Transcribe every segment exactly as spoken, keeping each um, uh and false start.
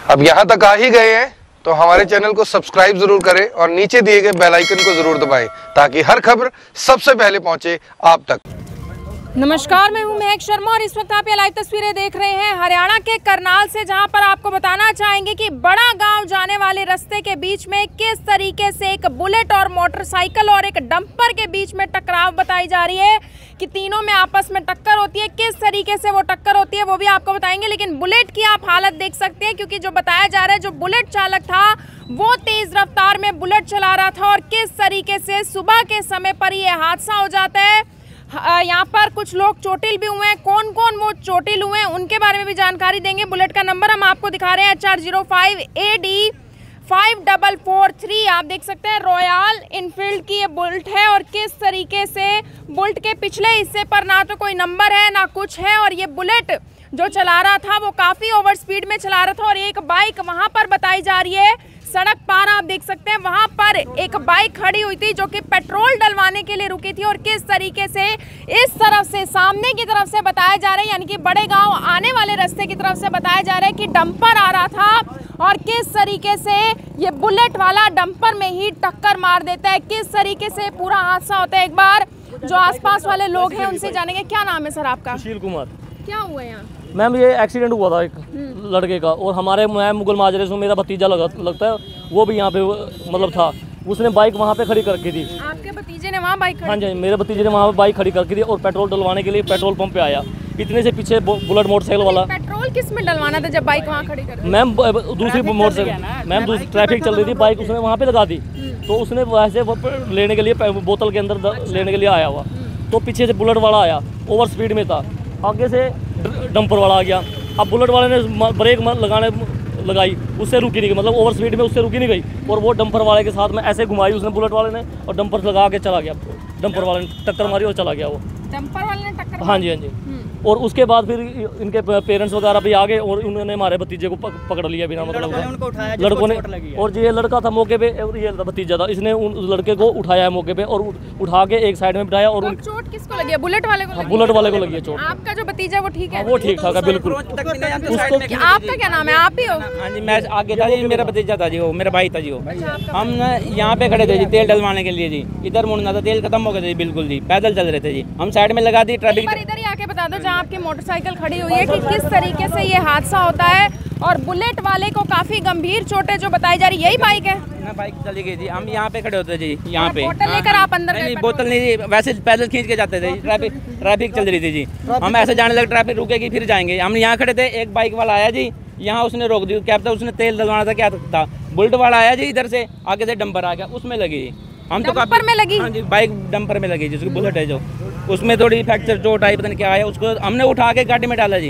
अब यहाँ तक आ ही गए हैं तो हमारे चैनल को सब्सक्राइब जरूर करें और नीचे दिए गए बेल आइकन को जरूर दबाएं ताकि हर खबर सबसे पहले पहुंचे आप तक। नमस्कार, मैं हूं महक शर्मा और इस वक्त आप ये लाइव तस्वीरें देख रहे हैं हरियाणा के करनाल से, जहां पर आपको बताना चाहेंगे कि बड़ा गांव जाने वाले रास्ते के बीच में किस तरीके से एक बुलेट और मोटरसाइकिल और एक डंपर के बीच में टकराव बताई जा रही है कि तीनों में आपस में टक्कर होती है। किस तरीके से वो टक्कर होती है वो भी आपको बताएंगे, लेकिन बुलेट की आप हालत देख सकते हैं क्योंकि जो बताया जा रहा है जो बुलेट चालक था वो तेज रफ्तार में बुलेट चला रहा था और किस तरीके से सुबह के समय पर ये हादसा हो जाता है। यहाँ पर कुछ लोग चोटिल भी हुए हैं, कौन कौन वो चोटिल हुए हैं उनके बारे में भी जानकारी देंगे। बुलेट का नंबर हम आपको दिखा रहे हैं H R zero five A D five double four three. आप देख सकते हैं रॉयल इनफील्ड की ये बुलेट है और किस तरीके से बुलेट के पिछले हिस्से पर ना तो कोई नंबर है ना कुछ है और ये बुलेट जो चला रहा था वो काफ़ी ओवर स्पीड में चला रहा था और एक बाइक वहाँ पर बताई जा रही है सड़क पार, आप देख सकते हैं वहां पर एक बाइक खड़ी हुई थी जो कि पेट्रोल डलवाने के लिए रुकी थी और किस तरीके से इस तरफ से सामने की तरफ से बताया जा रहा है यानी कि बड़े गांव आने वाले रास्ते की तरफ से बताया जा रहा है कि डंपर आ रहा था और किस तरीके से ये बुलेट वाला डंपर में ही टक्कर मार देता है। किस तरीके से पूरा हादसा होता है, एक बार जो आसपास वाले लोग हैं उनसे जानेंगे। क्या नाम है सर आपका? सुशील कुमार। क्या हुआ यहाँ? मैम ये एक्सीडेंट हुआ था एक लड़के का और हमारे मैम मुगल माजरे से मेरा भतीजा लगा लगता है वो भी यहाँ पे मतलब था, उसने बाइक वहाँ पे खड़ी कर रखी थी। आपके भतीजे ने वहाँ बाइक खड़ी? हाँ जी, मेरे भतीजे ने वहाँ पे बाइक खड़ी कर रखी थी और पेट्रोल डलवाने के लिए पेट्रोल पंप पे आया। इतने से पीछे बुलेट मोटरसाइकिल वाला। पेट्रोल किस में डलवाना था जब बाइक वहाँ खड़ी कर? मैम दूसरी मोटरसाइकिल मैम दूसरी ट्रैफिक चल रही थी, बाइक उसने वहाँ पे लगा दी तो उसने वैसे लेने के लिए बोतल के अंदर लेने के लिए आया हुआ तो पीछे से बुलेट वाला आया, ओवर स्पीड में था, आगे से डंपर वाला आ गया। अब बुलेट वाले ने ब्रेक लगाने लगाई, उससे रुकी नहीं गई, मतलब ओवर स्पीड में उससे रुकी नहीं गई और वो डंपर वाले के साथ में ऐसे घुमाई उसने बुलेट वाले ने और डंपर लगा के चला गया। डंपर वाले ने टक्कर मारी और चला गया वो डंपर वाले ने टक्कर। हाँ जी हाँ जी। और उसके बाद फिर इनके पेरेंट्स वगैरह भी आ गए और उन्होंने हमारे भतीजे को पकड़ लिया बिना मतलब लड़कों ने। और जो ये लड़का था मौके पे, ये भतीजा था, इसने उन लड़के को उठाया है मौके पे और उठा के एक साइड में बिठाया। और चोट किसको लगी है? बुलेट वाले को? बुलेट वाले को लगी है चोट। आपका जो भतीजा वो ठीक है? वो ठीक था बिल्कुल। आपका क्या नाम है? आप ही हो? हाँ जी, मैं आगे था जी, मेरा भतीजा था जी, वो मेरा भाई था जी। वो हम यहाँ पे खड़े थे जी तेल डलवाने के लिए जी, इधर मुड़ना था, तेल खत्म हो गया था जी बिल्कुल जी, पैदल चल रहे थे जी, हम साइड में लगा दी ट्रैफिक। इधर ही आके बता दो जहाँ आपकी मोटरसाइकिल खड़ी हुई है कि किस तरीके से ये हादसा होता है और बुलेट वाले को काफी गंभीर चोटें जो बताई जा रही। यही बाइक है ना? बाइक चली गई जी, हम यहाँ पे खड़े होते जी, यहाँ पे बोतल लेकर आप अंदर नहीं, बोतल नहीं जी, वैसे पैदल खींच के जाते थे, ट्रैफिक ट्रैफिक चल रही थी जी, हम ऐसे जाने लगे ट्रैफिक रुकेगी फिर जाएंगे। हम यहाँ खड़े थे, एक बाइक वाला आया जी, यहाँ उसने रोक दी, क्या था उसने तेल डलवाना था क्या था, बुलेट वाला आया जी इधर से, आगे से डंपर आ गया उसमें लगी। हम तो डंपर में लगी? हाँ जी, बाइक डंपर में लगी जिसकी बुलेट है जो, उसमें थोड़ी फ्रैक्चर चोट आई, पता नहीं क्या आया, उसको हमने उठा के गाड़ी में डाला जी,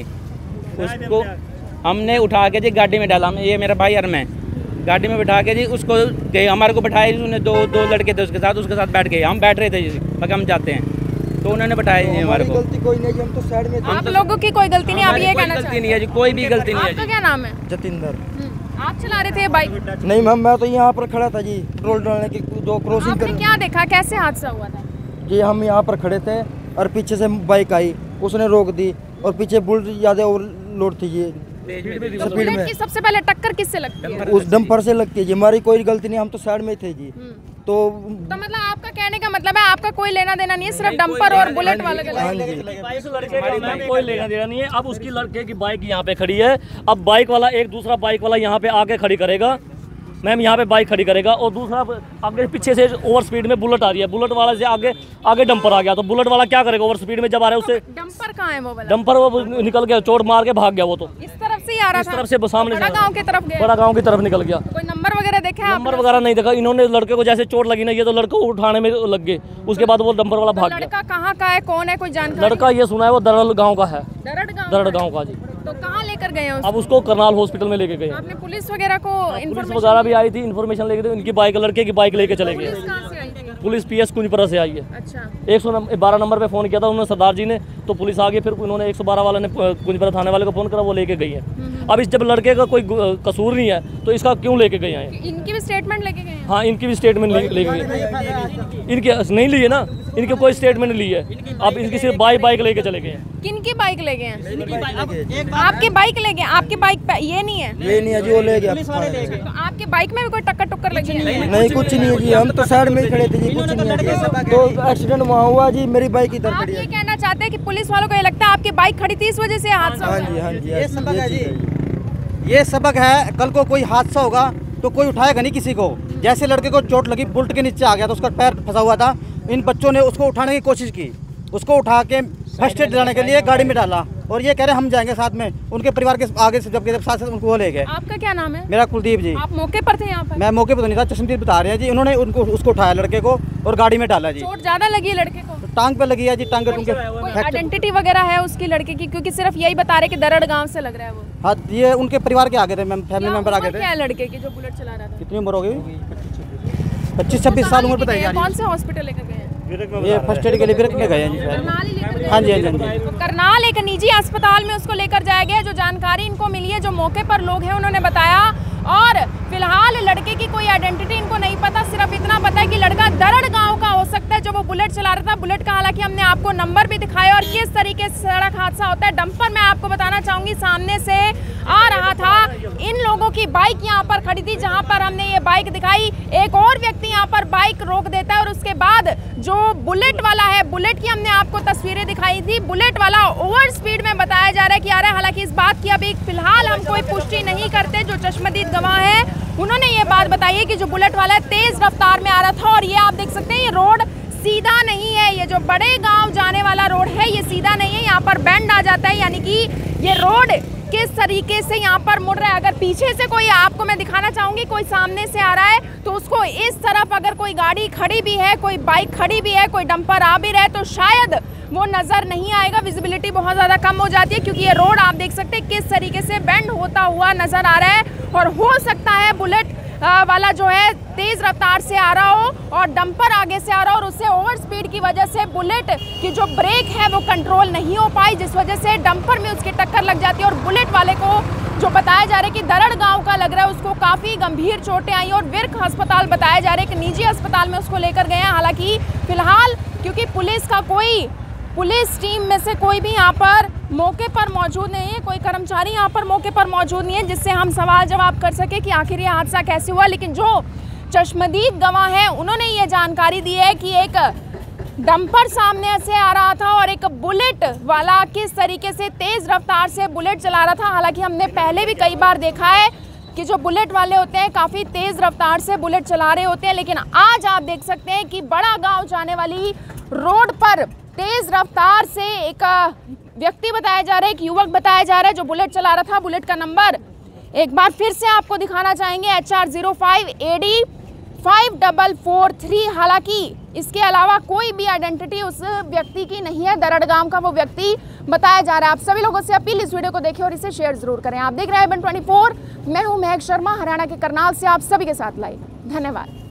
उसको हमने उठा के जी गाड़ी में डाला। ये मेरा भाई और मैं गाड़ी में बैठा के जी उसको गए, हमारे को बैठाया जी, उन्हें दो दो लड़के थे उसके साथ, उसके साथ बैठ गए, हम बैठ रहे थे जी, मगर हम जाते हैं तो उन्होंने बैठाया जी हमारे को। गलती कोई नहीं, हम तो साइड में। आप लोगों की कोई गलती नहीं, आप ये कहना गलती नहीं है जी, कोई भी गलती नहीं है। आपका क्या नाम है? जतिंदर। आप चला रहे थे बाइक? नहीं मैम, मैं तो यहाँ पर खड़ा था जी, पेट्रोल डालने की दो क्रॉसिंग आपने कर। क्या देखा, कैसे हादसा हुआ था? जी हम यहाँ पर खड़े थे और पीछे से बाइक आई, उसने रोक दी और पीछे बुलेट ज्यादा ओवरलोड थी जी, तो बुलेट की सबसे पहले टक्कर किससे लगती है? उस डंपर से लगती है जी, हमारी कोई गलती नहीं, हम तो साइड में थे जी। तो तो मतलब आपका कहने का मतलब है आपका कोई लेना देना नहीं है, सिर्फ डंपर और बुलेट वाले का हाँ लेना जी। इस लड़के का मैम कोई लेना देना नहीं है। अब उसकी लड़के की बाइक यहाँ पे खड़ी है, अब बाइक वाला एक दूसरा बाइक वाला यहाँ पे आके खड़ी करेगा, मैम यहाँ पे बाइक खड़ी करेगा और दूसरा आगे पीछे से ओवर स्पीड में बुलेट आ रही है, बुलेट वाला से आगे आगे डंपर आ गया तो बुलेट वाला क्या करेगा ओवर स्पीड में जब आ रहा है उससे। डंपर कहाँ है वो वाला? डंपर वो निकल गया, चोट मार के भाग गया वो तो इस तरफ से ही आ रहा इस था? तरफ से सामने बड़ा गांव की तरफ गया? बड़ा गांव की तरफ निकल गया। कोई नंबर वगैरह देखा? नंबर वगैरह नहीं देखा, इन्होंने लड़के को जैसे चोट लगी ना ये तो लड़के को उठाने में लग गए, उसके बाद वो डंपर वाला भाग गया। लड़का कहाँ का है, कौन है, कोई जानकारी? लड़का ये सुना है वो दरड़ गाँव का है। दरड़ गाँव? दरड़ गाँव का जी। तो कहाँ लेकर गए हैं? अब उसको करनाल हॉस्पिटल में लेके गए। आपने पुलिस वगैरह को पुलिस वगैरह भी आई थी, इन्फॉर्मेशन लेके थे, इनकी बाइक लड़के की बाइक लेके चले गए। पुलिस कहाँ से आई थी? पुलिस पीएस कुंजपुरा से आई है। अच्छा। एक सौ बारह नंबर पे फ़ोन किया था उन्होंने सरदार जी ने, तो पुलिस आ गई, फिर उन्होंने एक सौ बारह वाले ने कुंजपुरा थाने वाले को फ़ोन करा, वो लेके गई है। अब इस जब लड़के का कोई कसूर नहीं है तो इसका क्यों लेके गए हैं? इनकी भी स्टेटमेंट लेके गए हैं? हाँ, इनकी भी स्टेटमेंट लेके गए। इनके नहीं ली है ना, इनके कोई स्टेटमेंट नहीं ली है। अब इनकी सिर्फ बाइक बाइक लेके चले गए हैं। किनकी बाइक ले गए हैं? आपकी बाइक ले गए? आपकी बाइक पे ये नहीं है? ये नहीं है जी, वो ले गया। तो आपकी बाइक में भी कोई टक्कर टुक्कर लगी है? नहीं, कुछ नहीं है जी, हम तो साइड में ही खड़े थे जी, कुछ नहीं है जी। तो एक्सीडेंट वहाँ हुआ जी, मेरी बाइक इधर आप खड़ी ये है। कहना चाहते हैं कि पुलिस वालों को ये लगता है आपकी बाइक खड़ी थी इस वजह से हादसा हाँ हुआ? जी, हाँ जी, ये सबक है चीज़ जी, ये सबक है। कल को कोई हादसा होगा तो कोई उठाएगा नहीं किसी को। जैसे लड़के को चोट लगी, बुलेट के नीचे आ गया तो उसका पैर फंसा हुआ था, इन बच्चों ने उसको उठाने की कोशिश की, उसको उठा के फर्स्ट एड दिलाने के लिए गाड़ी में डाला और ये कह रहे हम जाएंगे साथ में। उनके परिवार के आगे से जब साथ साथ उनको वो ले गए। आपका क्या नाम है? मेरा कुलदीप जी। आप मौके पर थे यहाँ पर? मैं मौके पर तो नहीं था, चश्मदीद बता रहे हैं जी। उन्होंने उनको उसको उठाया लड़के को और गाड़ी में डाला जी। चोट ज्यादा लगी है लड़के को? टांग पे लगी है जी, टांग कोई आइडेंटिटी वगैरह है उसकी लड़के की? क्योंकि सिर्फ यही बता रहे कि दरड़ गांव से लग रहा है वो। हाँ, ये उनके परिवार के आगे थे, फैमिली मेंबर आगे थे। क्या है लड़के की जो बुलेट चला रहा था? कितनी उम्र हो गई? पच्चीस छब्बीस साल उम्र बताई जा रही कौन से हॉस्पिटल लेकर गए हैं? है। ये फर्स्ट एड के लिए विरक में गए हैं जी शायद। करनाल ही लेकर गए? हाँ जी, हाँ जी, हाँ जी। तो करनाल एक निजी अस्पताल में उसको लेकर जाया गया। जो जानकारी इनको मिली है, जो मौके पर लोग हैं उन्होंने बताया, और फिलहाल लड़के की कोई आइडेंटिटी इनको नहीं पता। सिर्फ इतना पता है कि लड़का दरड़ गांव का हो सकता है जो वो बुलेट चला रहा था। बुलेट का हालांकि हमने आपको नंबर भी दिखाया और किस तरीके से सड़क हादसा होता है। डंपर मैं आपको बताना चाहूंगी सामने से आ रहा था, इन लोगों की बाइक यहाँ पर खड़ी थी जहाँ पर हमने ये बाइक दिखाई। एक और व्यक्ति यहाँ पर बाइक रोक देता है और उसके बाद जो बुलेट वाला है, बुलेट की हमने आपको तस्वीरें दिखाई थी, बुलेट वाला ओवर स्पीड में बताया जा रहा है कि आ रहा है। हालांकि इस बात की अभी फिलहाल हम कोई पुष्टि नहीं करते। जो चश्मदीद गवाह है उन्होंने ये बात बताई है कि जो बुलेट वाला है तेज रफ्तार में आ रहा था। और ये आप देख सकते हैं, ये रोड सीधा नहीं है। ये जो बड़े गांव जाने वाला रोड है ये सीधा नहीं है, यहाँ पर बेंड आ जाता है, यानी कि ये रोड किस तरीके से यहाँ पर मुड़ रहा है। अगर पीछे से कोई, आपको मैं दिखाना चाहूंगी, कोई सामने से आ रहा है तो उसको इस तरफ अगर कोई गाड़ी खड़ी भी है, कोई बाइक खड़ी भी है, कोई डंपर आ भी रहा है तो शायद वो नज़र नहीं आएगा। विजिबिलिटी बहुत ज़्यादा कम हो जाती है क्योंकि ये रोड आप देख सकते हैं किस तरीके से बेंड होता हुआ नज़र आ रहा है। और हो सकता है बुलेट वाला जो है तेज रफ्तार से आ रहा हो और डंपर आगे से आ रहा हो और उससे ओवर स्पीड की वजह से बुलेट की जो ब्रेक है वो कंट्रोल नहीं हो पाई, जिस वजह से डंपर में उसकी टक्कर लग जाती है। और बुलेट वाले को जो बताया जा रहा है कि दरड़ गांव का लग रहा है, उसको काफ़ी गंभीर चोटें आई और विर्क अस्पताल बताया जा रहा है कि निजी अस्पताल में उसको लेकर गए हैं। हालांकि फिलहाल क्योंकि पुलिस का कोई पुलिस टीम में से कोई भी यहाँ पर मौके पर मौजूद नहीं है, कोई कर्मचारी यहाँ पर मौके पर मौजूद नहीं है जिससे हम सवाल जवाब कर सके कि आखिर ये हादसा कैसे हुआ। लेकिन जो चश्मदीद गवाह हैं उन्होंने ये जानकारी दी है कि एक डंपर सामने से आ रहा था और एक बुलेट वाला किस तरीके से तेज रफ्तार से बुलेट चला रहा था। हालांकि हमने पहले भी कई बार देखा है कि जो बुलेट वाले होते हैं काफ़ी तेज़ रफ्तार से बुलेट चला रहे होते हैं, लेकिन आज आप देख सकते हैं कि बड़ा गांव जाने वाली रोड पर तेज़ रफ्तार से एक व्यक्ति बताया जा रहा है, एक युवक बताया जा रहा है जो बुलेट चला रहा था। बुलेट का नंबर एक बार फिर से आपको दिखाना चाहेंगे, H R zero five A D five double four three. हालांकि इसके अलावा कोई भी आइडेंटिटी उस व्यक्ति की नहीं है, दरड़ गांव का वो व्यक्ति बताया जा रहा है। आप सभी लोगों से अपील, इस वीडियो को देखें और इसे शेयर जरूर करें। आप देख रहे हैं एबन ट्वेंटी फोर, मैं हूं महक शर्मा, हरियाणा के करनाल से आप सभी के साथ लाइव। धन्यवाद।